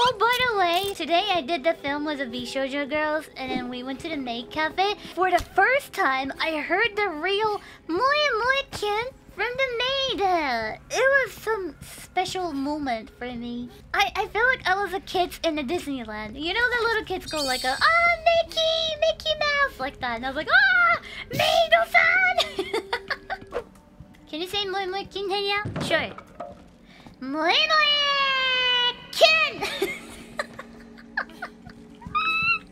Oh, by the way, today I did the film with the VShojo girls, and then we went to the maid cafe. For the first time, I heard the real kin from the maid. It was some special moment for me. I feel like I was a kid in the Disneyland. You know the little kids go like a, ah, Mickey Mouse, like that. And I was like, ah, Maid-o-san! Can you say kin, Henya? Sure. Kin!